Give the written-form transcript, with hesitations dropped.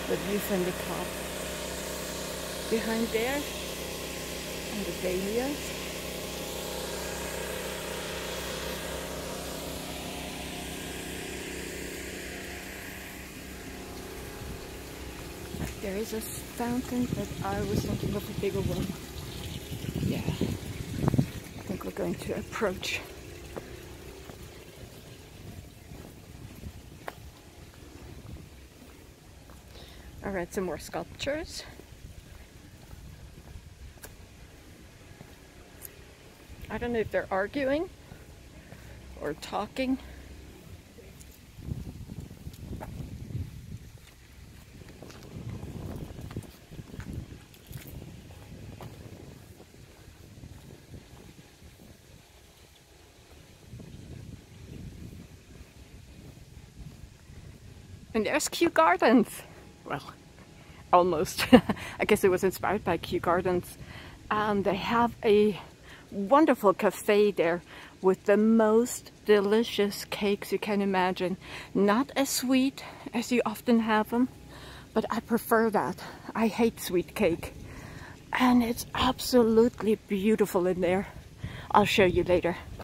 the view from the top. Behind there, and the dahlias. There is a fountain, but I was thinking of a bigger one. Yeah, I think we're going to approach. Alright, some more sculptures. I don't know if they're arguing or talking. And there's Kew Gardens. Well, almost. I guess it was inspired by Kew Gardens. And they have a wonderful cafe there with the most delicious cakes you can imagine. Not as sweet as you often have them, but I prefer that. I hate sweet cake. And it's absolutely beautiful in there. I'll show you later.